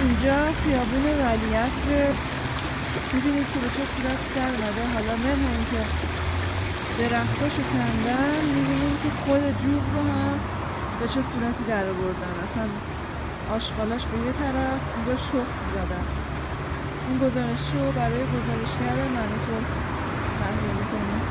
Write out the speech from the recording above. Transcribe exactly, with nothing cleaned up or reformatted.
اینجا خیابون ولیعصر، می‌بینید که به چه صورت در اومده. حالا منها این که درختاشو کندن، می‌بینید که خود جوب رو هم به چه صورتی در آوردن. اصلا آشغالاش به یه طرف، اینجا شخم زدن. این گزارش رو برای گزارشگر من تو تهیه می‌کنم.